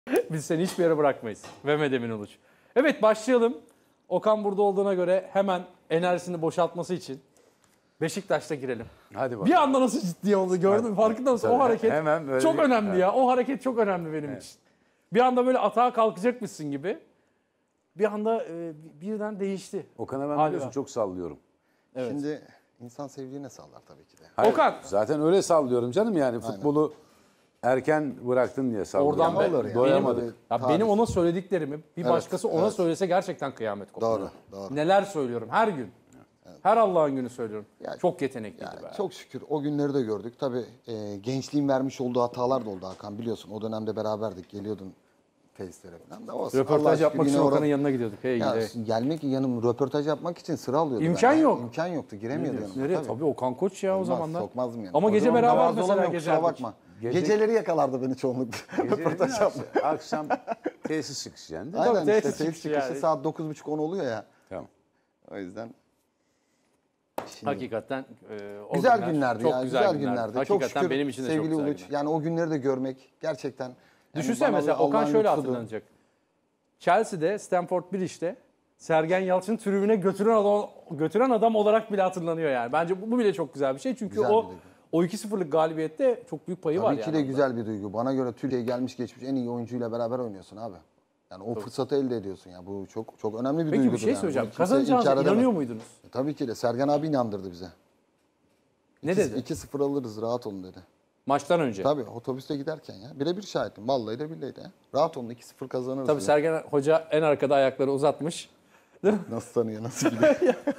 Biz seni hiçbir yere bırakmayız. Mehmet Emin Uluç. Evet, başlayalım. Okan burada olduğuna göre hemen enerjisini boşaltması için Beşiktaş'ta girelim. Hadi bakalım. Bir anda nasıl ciddi oldu gördün mü? Farkında mısın? Tabii, O hareket hemen çok bir, önemli evet. ya. O hareket çok önemli benim için. Bir anda böyle atağa kalkacakmışsın gibi. Bir anda birden değişti. Okan'a ben Galiba. biliyorsun çok sallıyorum. Evet. Şimdi insan sevdiğine sallar tabii ki de. Hayır, Okan. zaten öyle sallıyorum canım yani futbolu erken bıraktın diye sallıyorum. Oradan Olur olur ya. Doyamadık. Ya benim ona söylediklerimi bir Evet, başkası ona söylese gerçekten kıyamet kopar. Doğru, doğru. Neler söylüyorum her gün. Her Allah'ın günü söylüyorum. Yani- çok yetenekliydi Yani be. çok şükür o günleri de gördük. Tabii gençliğin vermiş olduğu hatalar da oldu Hakan, biliyorsun. O dönemde beraberdik, geliyordun tesislere falan da olsun. Röportaj Allah'a şükür yapmak için yine Okan'ın orada- yanına gidiyorduk. Hey Ya, gidi. gelmek yanım röportaj yapmak için sıra alıyordum. İmkan yok. İmkan yoktu, giremiyordu yanıma. Nereye? Tabii Okan Koç ya o Olmaz, zamanlar. Sokmazdım yani. Ama O gece zaman beraber mütevazı mesela olamıyorum, kusura gezerdik. bakma. Gece- Geceleri yakalardı beni çoğunlukla. Röportaj yapma. Akşam tesis çıkışı yani. Aynen Tabii, işte tesis tesis çıkışı çıkışı yani. saat 9.30-10 oluyor ya. Tamam. O yüzden. Şimdi- Hakikaten o Güzel günlerdi çok ya, güzel günlerdi. Çok Hakikaten şükür benim için de çok sevgili güzel Uluç. günler. Yani o günleri de görmek gerçekten. yani Düşünsene bana mesela Allah'ın Okan şöyle lütfudur. hatırlanacak. Chelsea'de Stamford Bridge'de Sergen Yalçın'ı tribüne götüren adam olarak bile hatırlanıyor yani. Bence bu bile çok güzel bir şey. Çünkü Güzel bir duygu. o 2-0'lık galibiyette çok büyük payı var Tabii yani. ki de onda. güzel bir duygu. Bana göre Türkiye'ye gelmiş geçmiş en iyi oyuncuyla beraber oynuyorsun abi. Yani o fırsatı elde ediyorsun ya. Bu çok çok önemli bir Peki duygudur bir şey yani. söyleyeceğim. Bunu kimse Kazanacağınıza inkar edemez. inanıyor muydunuz? Tabii ki de. Sergen abi inandırdı bize. Ne dedi? 2-0 alırız, rahat olun dedi. Maçtan önce. Tabii otobüste giderken ya. Birebir şahitim. Vallahi de billahi de. Rahat olun, 2-0 kazanırız. Tabii dedi. Sergen Hoca en arkada ayakları uzatmış. Değil mi? Nasıl tanıyor, nasıl biliyor.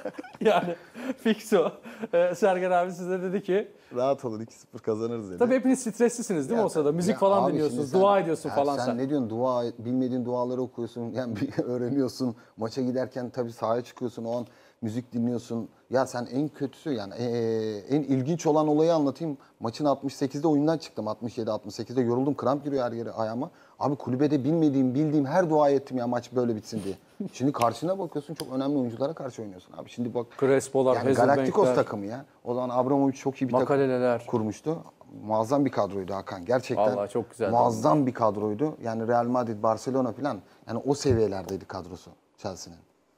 Yani fix o. Sergen abi size dedi ki Rahat olun, 2-0 kazanırız dedi. tabii hepiniz streslisiniz değil mi o sırada? Müzik Ya falan abi dinliyorsunuz, şimdi dua ediyorsun ya falan sen. ne diyorsun? Bilmediğin duaları okuyorsun. Yani öğreniyorsun. Maça giderken tabii sahaya çıkıyorsun. O an müzik dinliyorsun. Ya sen en kötüsü yani en ilginç olan olayı anlatayım. Maçın 68'de oyundan çıktım. 67-68'de yoruldum. Kramp giriyor her yere ayağıma. Abi kulübede bildiğim her dua ettim ya maç böyle bitsin diye. Şimdi karşına bakıyorsun, çok önemli oyunculara karşı oynuyorsun abi. Şimdi bak Crespo'lar, yani Galacticos Hazelbank'ler, takımı ya. O zaman Abramovich çok iyi bir Makaleleler. takım kurmuştu. Muazzam bir kadroydu Hakan. Gerçekten Vallahi çok güzeldi. muazzam bir kadroydu. Yani Real Madrid, Barcelona falan yani o seviyelerdeydi kadrosu Chelsea'nin.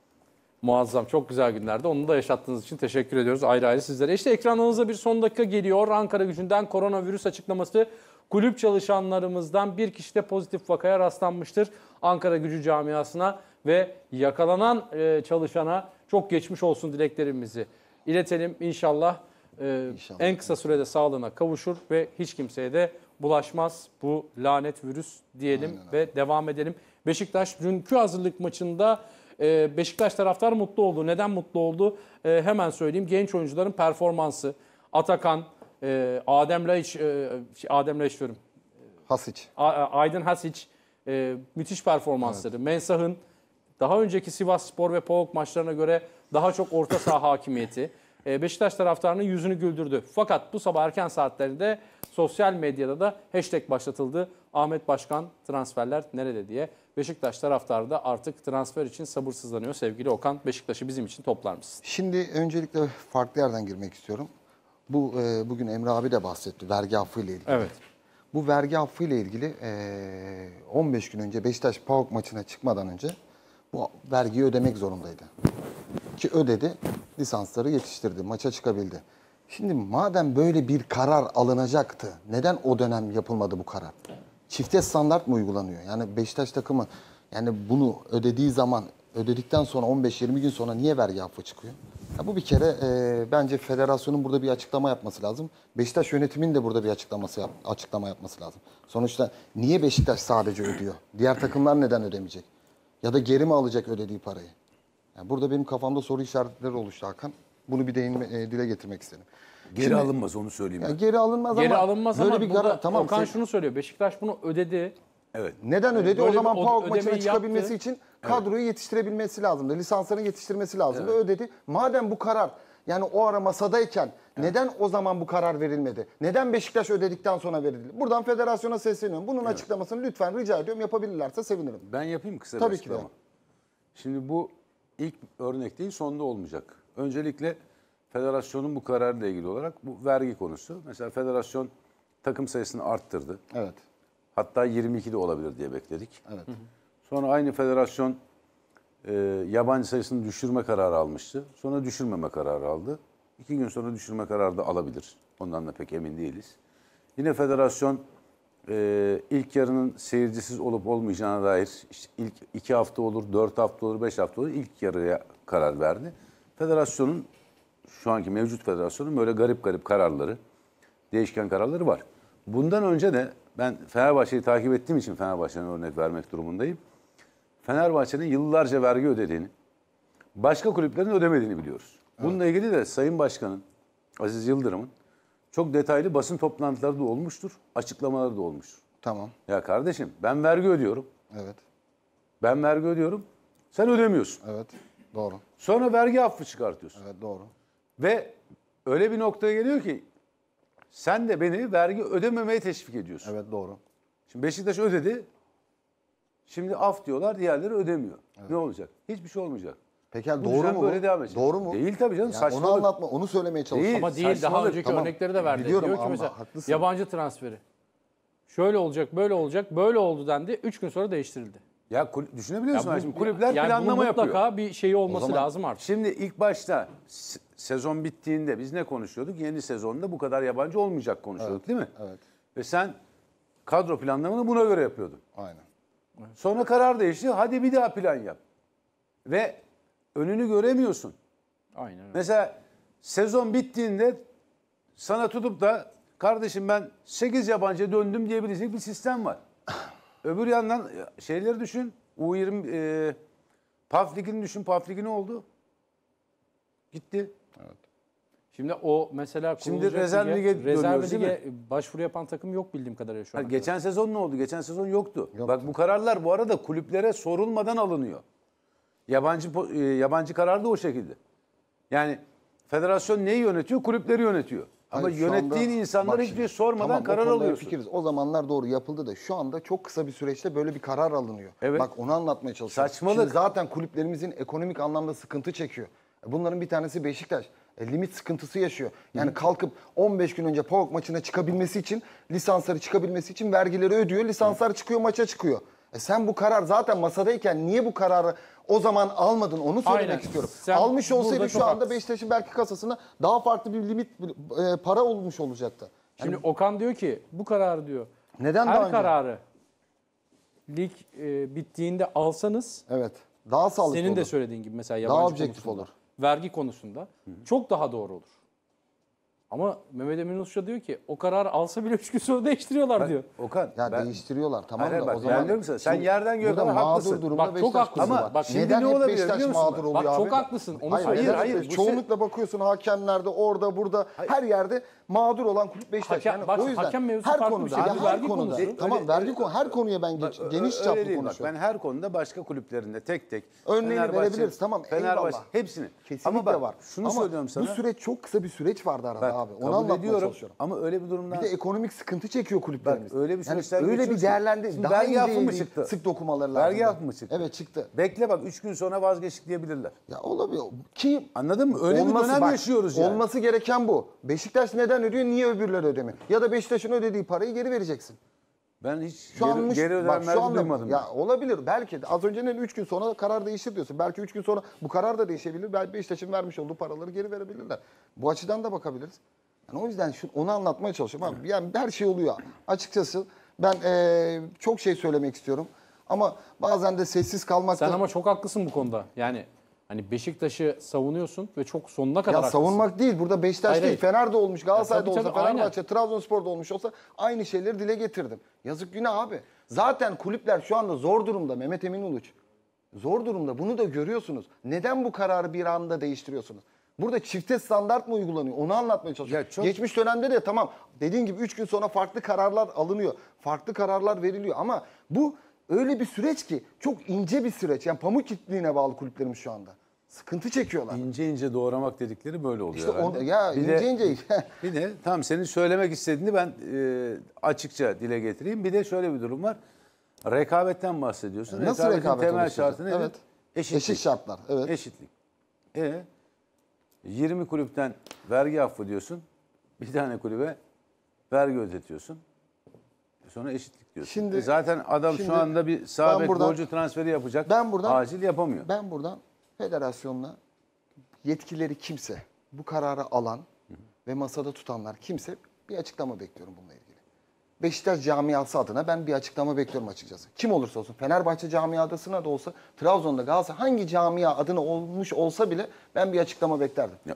Muazzam, çok güzel günlerde. Onu da yaşattığınız için teşekkür ediyoruz ayrı ayrı sizlere. İşte ekranınıza bir son dakika geliyor. Ankara Gücü'nden koronavirüs açıklaması. Kulüp çalışanlarımızdan bir kişi de pozitif vakaya rastlanmıştır. Ankara Gücü camiasına ve yakalanan çalışana çok geçmiş olsun dileklerimizi iletelim. İnşallah, İnşallah. en kısa sürede sağlığına kavuşur ve hiç kimseye de bulaşmaz bu lanet virüs diyelim ve devam edelim. Beşiktaş dünkü hazırlık maçında Beşiktaş taraftarı mutlu oldu. Neden mutlu oldu? Hemen söyleyeyim. Genç oyuncuların performansı. Atakan, Adem Laiç diyorum. Hasic. Aydın Hasic müthiş performansları. Mensah'ın daha önceki Sivasspor ve PAOK maçlarına göre daha çok orta saha hakimiyeti. Beşiktaş taraftarının yüzünü güldürdü. Fakat bu sabah erken saatlerinde sosyal medyada da hashtag başlatıldı. Ahmet Başkan transferler nerede diye. Beşiktaş taraftarı da artık transfer için sabırsızlanıyor. Sevgili Okan, Beşiktaş'ı bizim için toplar mısın? Şimdi öncelikle farklı yerden girmek istiyorum. Bugün Emre abi de bahsetti vergi affı ile ilgili. Evet. Bu vergi affı ile ilgili 15 gün önce Beşiktaş PAOK maçına çıkmadan önce bu vergiyi ödemek zorundaydı. Ki ödedi, lisansları yetiştirdi, maça çıkabildi. Şimdi madem böyle bir karar alınacaktı, neden o dönem yapılmadı bu karar? Çifte standart mı uygulanıyor? Yani Beşiktaş takımı yani bunu ödediği zaman, ödedikten sonra 15-20 gün sonra niye vergi affı çıkıyor? Ya bu bir kere bence federasyonun burada bir açıklama yapması lazım. Beşiktaş yönetiminin de burada bir açıklama yapması lazım. Sonuçta niye Beşiktaş sadece ödüyor? Diğer takımlar neden ödemeyecek? Ya da geri mi alacak ödediği parayı? Yani burada benim kafamda soru işaretleri oluştu Hakan. Bunu bir dile getirmek istedim. Geri alınmaz, onu söyleyeyim Ya ben. geri alınmaz Geri ama alınmaz böyle ama bir burada karar tamam. Okan şunu söylüyor. Beşiktaş bunu ödedi. Evet. Neden ödedi? Böyle O zaman bir PAOK ödemeyi maçına çıkabilmesi yaptı. için kadroyu yetiştirebilmesi lazımdı. Lisanslarını yetiştirmesi lazımdı. Ödedi. Madem bu karar yani o ara masadayken neden o zaman bu karar verilmedi? Neden Beşiktaş ödedikten sonra verildi? Buradan federasyona sesleniyorum. Bunun açıklamasını lütfen rica ediyorum. Yapabilirlerse sevinirim. Ben yapayım kısa bir Tabii ki de. açıklama. Şimdi bu ilk örnek değil, sonda olmayacak. Öncelikle federasyonun bu kararıyla ilgili olarak bu vergi konusu. Mesela federasyon takım sayısını arttırdı. Evet. Hatta 22 de olabilir diye bekledik. Evet. Sonra aynı federasyon yabancı sayısını düşürme kararı almıştı. Sonra düşürmeme kararı aldı. 2 gün sonra düşürme kararı da alabilir. Ondan da pek emin değiliz. Yine federasyon ilk yarının seyircisiz olup olmayacağına dair işte ilk 2 hafta olur, 4 hafta olur, 5 hafta olur ilk yarıya karar verdi. Federasyonun, şu anki mevcut federasyonun böyle garip kararları, değişken kararları var. Bundan önce de ben Fenerbahçe'yi takip ettiğim için Fenerbahçe'nin örnek vermek durumundayım. Fenerbahçe'nin yıllarca vergi ödediğini, başka kulüplerin ödemediğini biliyoruz. Bununla ilgili de Sayın Başkan'ın, Aziz Yıldırım'ın çok detaylı basın toplantıları da olmuştur, açıklamaları da olmuştur. Tamam. Ya kardeşim ben vergi ödüyorum, Evet. ben vergi ödüyorum, sen ödemiyorsun. Evet. Doğru. Sonra vergi affı çıkartıyorsun. Evet doğru. Ve öyle bir noktaya geliyor ki sen de beni vergi ödememeye teşvik ediyorsun. Evet doğru. Şimdi Beşiktaş ödedi. Şimdi af diyorlar, diğerleri ödemiyor. Ne olacak? Hiçbir şey olmayacak. Peki yani Bu doğru düzen mu böyle bu? devam edecek. Doğru mu? Değil tabii canım, Yani saçmalık. onu anlatma, onu söylemeye çalışıyorum. Ama değil, daha saçmalık. önceki Tamam. örnekleri de verdi. Biliyorum Diyor ki ama mesela haklısın. yabancı transferi. Şöyle olacak, böyle olacak, böyle oldu dendi. 3 gün sonra değiştirildi. Ya düşünebiliyor musun? bu- Şimdi kulüpler yani bunun planlama yapıyor. mutlaka bir şeyi olması O zaman- lazım artık. Şimdi ilk başta sezon bittiğinde biz ne konuşuyorduk? Yeni sezonda bu kadar yabancı olmayacak konuşuyorduk değil mi? Evet. Ve sen kadro planlamanı buna göre yapıyordun. Aynen. Sonra karar değişti. Hadi bir daha plan yap. Ve önünü göremiyorsun. Aynen öyle. Mesela sezon bittiğinde sana tutup da kardeşim ben 8 yabancıya döndüm diyebilecek bir sistem var. Öbür yandan şeyleri düşün. U20 PAF Ligi'ni düşün. PAF Ligi ne oldu? Gitti. Şimdi o mesela Şimdi kurulacak rezerv lige rezerv dönüyoruz, değil lige başvuru yapan takım yok bildiğim kadarıyla şu an. Geçen sezon ne oldu? Geçen sezon yoktu. Bak bu kararlar bu arada kulüplere sorulmadan alınıyor. Yabancı karar da o şekilde. Yani federasyon neyi yönetiyor? Kulüpleri yönetiyor. Ama Hayır, şu yönettiğin anda- insanlara bak hiçbir şimdi, şey sormadan tamam, o karar konuda alıyorsun. hemfikiriz. O zamanlar doğru yapıldı da şu anda çok kısa bir süreçte böyle bir karar alınıyor. Evet. Bak onu anlatmaya çalışıyorum. Saçmalık. Şimdi zaten kulüplerimizin ekonomik anlamda sıkıntı çekiyor. Bunların bir tanesi Beşiktaş. Limit sıkıntısı yaşıyor. Yani kalkıp 15 gün önce PAOK maçına çıkabilmesi için, lisansları çıkabilmesi için vergileri ödüyor. Lisanslar çıkıyor, maça çıkıyor. Sen bu karar zaten masadayken niye bu kararı o zaman almadın onu söylemek Aynen. istiyorum. Sen Almış burada olsaydı çok şu anda haklısın. Beşiktaş'ın belki kasasına daha farklı bir limit para olmuş olacaktı. Şimdi Okan diyor ki bu kararı diyor. Neden her daha önce? kararı lig bittiğinde alsanız Evet. Daha sağlıklı senin olur. de söylediğin gibi mesela Daha yabancı objektif konusunda, olur. vergi konusunda çok daha doğru olur. Ama Mehmet Emin Uslu diyor ki o kararı alsa bile 3 gün sonra değiştiriyorlar diyor. Okan Ya ben, değiştiriyorlar tamam Hayır, da bak, o zaman. ben diyorum sana, sen Şimdi yerden göğe burada kadar mağdur haklısın. durumda Bak, çok Beşiktaş haklısın. var. Bak, şimdi Neden ne hep olabilir Beşiktaş biliyor musun? mağdur oluyor Bak abi? çok haklısın. Onu Hayır, söyleyeyim. hayır, bu çoğunlukla bakıyorsun hakemlerde orada burada her yerde mağdur olan kulüp Beşiktaş. Hakem- bak, o yüzden hakem mevzusu her farklı bir konuda, şey. yani Bu her vergi konuda. konusu. Tamam vergi konu her konuya ben geniş çaplı Öyle değil, bak, konuşuyorum. ben her konuda başka kulüplerinde tek tek Örneğini Fenerbahçe- verebiliriz tamam Fenerbahçe eyvallah. hepsini. Kesinlikle Ama bak, var. şunu ama söylüyorum sana. bu süreç çok kısa bir süreç vardı arada Bak, abi. Onu kabul anlatmaya ediyorum çalışıyorum. ama öyle bir durumdan Bir de ekonomik sıkıntı çekiyor kulüplerimiz. Bak, öyle bir süreçten öyle bir geçiyoruz ki. değerlendi. Şimdi Daha vergi affı mı ince çıktı? sık dokumaları lazım. Vergi affı mı çıktı? Evet çıktı. bekle bak 3 gün sonra vazgeçtik diyebilirler. Ya olabilir. Ki Anladın mı? Öyle bir dönem bak, yaşıyoruz yani. Olması gereken bu. Beşiktaş neden ödüyor? Niye öbürleri ödemiyor? Ya da Beşiktaş'ın ödediği parayı geri vereceksin. Ben hiç Şu anmış, geri bak şu ödenmerde anda duymadım. ya olabilir belki de az önceden 3 gün sonra karar değişir diyorsun. Belki 3 gün sonra bu karar da değişebilir. Belki Beşiktaş'ın vermiş olduğu paraları geri verebilirler. Bu açıdan da bakabiliriz. Yani o yüzden onu anlatmaya çalışıyorum. Abi, yani her şey oluyor. Açıkçası ben çok şey söylemek istiyorum. Ama bazen de sessiz kalmak Sen da... ama çok haklısın bu konuda. Yani hani Beşiktaş'ı savunuyorsun ve çok sonuna kadar Ya haklısın. savunmak değil. Burada Beşiktaş Hayır, değil. hayır. Fener'de olmuş, Galatasaray'da tabii, olsa, tabii, Fenerbahçe, Trabzonspor'da olmuş olsa aynı şeyleri dile getirdim. Yazık günah abi. Zaten kulüpler şu anda zor durumda Mehmet Emin Uluç. Zor durumda. Bunu da görüyorsunuz. Neden bu kararı bir anda değiştiriyorsunuz? Burada çifte standart mı uygulanıyor? Onu anlatmaya çalışıyorum. Ya çok- Geçmiş dönemde de tamam dediğin gibi 3 gün sonra farklı kararlar alınıyor. Farklı kararlar veriliyor ama bu öyle bir süreç ki çok ince bir süreç. Yani pamuk ipliğine bağlı kulüplerimiz şu anda. Sıkıntı çekiyorlar. İnce ince doğramak dedikleri böyle oluyor İşte herhalde. ya Bir de- ince ince. Bir de tam senin söylemek istediğini ben açıkça dile getireyim. Bir de şöyle bir durum var. Rekabetten bahsediyorsun. Nasıl Rekabetin rekabet temel oluşturacak? şartı nedir? Evet. Eşitlik. Eşit şartlar. Evet. Eşitlik. 20 kulüpten vergi affı diyorsun. Bir tane kulübe vergi ödetiyorsun. Sonra eşitlik diyorsun. Şimdi- Zaten adam şimdi şu anda bir sağ ben bek buradan- golcü transferi yapacak. ben buradan- acil yapamıyor. Ben buradan federasyonla yetkileri kimse, bu kararı alan ve masada tutanlar kimse bir açıklama bekliyorum bununla ilgili. Beşiktaş camiası adına ben bir açıklama bekliyorum açıkçası. Kim olursa olsun, Fenerbahçe camiasına da olsa, Trabzon'da Galatasaray hangi camia adına olmuş olsa bile ben bir açıklama beklerdim. Ya